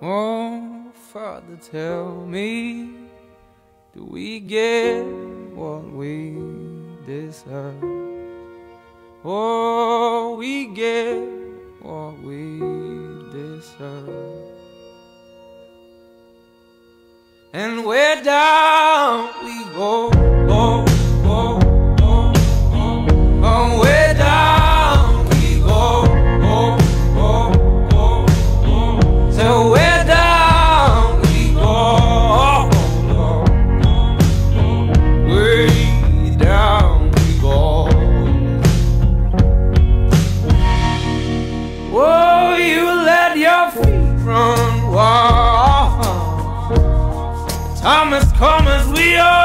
Oh, Father, tell me, do we get what we deserve? Oh, we get what we deserve. And where down we go, oh, oh, oh, oh, oh, where down we go, oh, oh, oh, oh, so where down we go, oh, oh, oh, way down we go. Oh, you let your feet run wild. Time has come as we are.